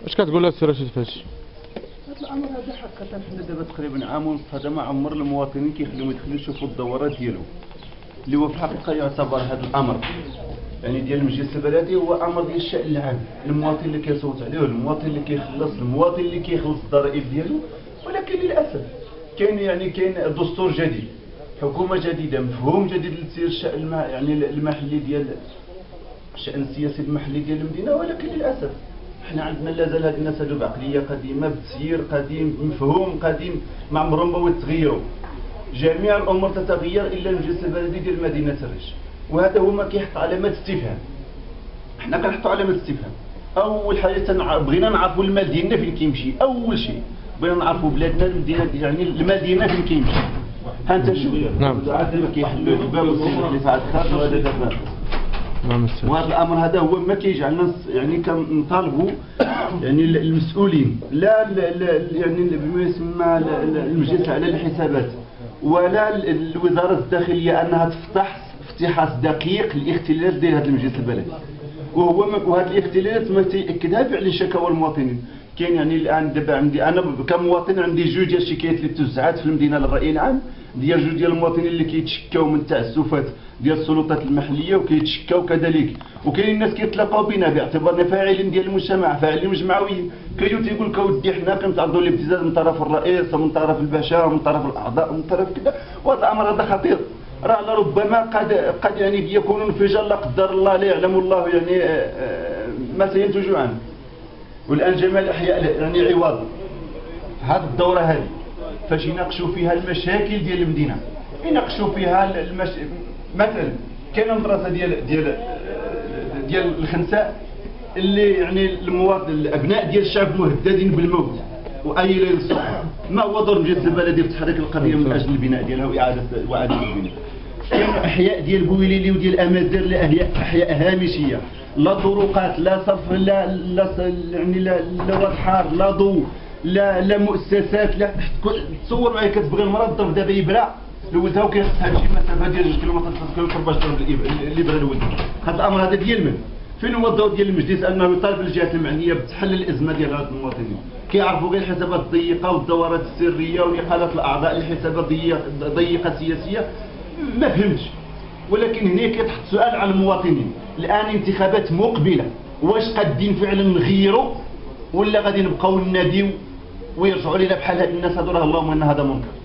اش كتقول لها السي رشيد فهادشي؟ هذا الامر هذا حقا حنا دابا تقريبا عام ونص هذا ما عمر المواطنين كيخليهم يدخلوا يشوفوا الدورات ديالو اللي هو في الحقيقه يعتبر هذا الامر يعني ديال المجلس البلدي هو امر ديال الشان العام، المواطن اللي كيصوت عليه، المواطن اللي كيخلص، المواطن اللي كيخلص الضرائب ديالو. ولكن للاسف كاين دستور جديد، حكومه جديده، مفهوم جديد لتسيير الشان يعني المحلي ديال الشان السياسي المحلي ديال المدينه. ولكن للاسف حنا عندنا لازال هاد الناس هادو بعقليه قديمه، بتسيير قديم، بمفهوم قديم، ما عمرهم ما يتغيروا. جميع الامور تتغير الا المجلس البلدي ديال مدينه الريش، وهذا هو ما كيحط علامات استفهام. حنا كنحطوا علامات استفهام. اول حاجه بغينا نعرفوا المال ديالنا فين كيمشي، اول شيء بغينا نعرفوا بلادنا المدينه يعني المال ديالنا فين كيمشي. ها انت شوف عاد دابا كيحلوا الباب والسيد اللي فعل خاص وهذا دابا وهذا الامر هذا هو ما كيجعلنا يعني كنطالبوا يعني المسؤولين لا يعني بما يسمى المجلس على الحسابات ولا الوزاره الداخليه انها تفتح افتحاص دقيق للاختلالات ديال هذا المجلس البلدي. وهذه الاختلالات ما تيأكدها فعلا شكاوى المواطنين. كاين يعني الان دابا عندي انا كمواطن عندي جوج ديال الشكايات اللي توزعات في المدينه للراي العام ديال جوج ديال المواطنين اللي كيتشكاو من التعسفات ديال السلطات المحليه وكيتشكاو كذلك. وكاين الناس كيتلاقاو بنا باعتبارنا فاعلين ديال المجتمع، فاعلين مجمعويين، كيجيو تيقول لك اودي حنا كنتعرضوا للابتزاز من طرف الرئيس ومن طرف الباشا ومن طرف الاعضاء ومن طرف كذا. وهذا الامر هذا خطير، راه لربما قد يعني يكون انفجار لا قدر الله لا يعلم الله يعني ما سينتج عنه. والان جميع الاحياء يعني عوض هذه الدوره هذه فاش يناقشوا فيها المشاكل ديال المدينه، يناقشوا فيها مثلا كاينه مدرسه ديال الخنساء اللي يعني المواطن الابناء ديال الشعب مهددين بالموت واي ليل الصبح. ما هو دور المجلس البلدي في تحريك القضيه من اجل البناء ديالها واعاده البناء؟ كاين احياء ديال بويليلي وديال امازيغ احياء هامشيه، لا طرقات لا صرف لا يعني لا وضحار لا ضوء لا مؤسسات لا. تصور معايا كتبغي المراه الظرف دابا يبرع لولدها وكيخصها شي مسافه ديال 2 كيلومتر 3 كيلومتر باش تضرب اللي بغى لولدها. هذا الامر هذا ديال من؟ فين هو الدور ديال المجلس انه يطالب الجهات المعنيه بتحل الازمه ديال هاد المواطنين؟ كيعرفوا غير الحسابات الضيقه والدورات السريه واقاله الاعضاء لحسابات ضيقه سياسيه. ما فهمتش. ولكن هنا كيتحط سؤال على المواطنين، الان انتخابات مقبله، واش قادين فعلا نغيروا ولا غادي نبقاو نناديو ويرجعوا لنا بحال هاد الناس هادو؟ راه اللهم ان هذا منكر.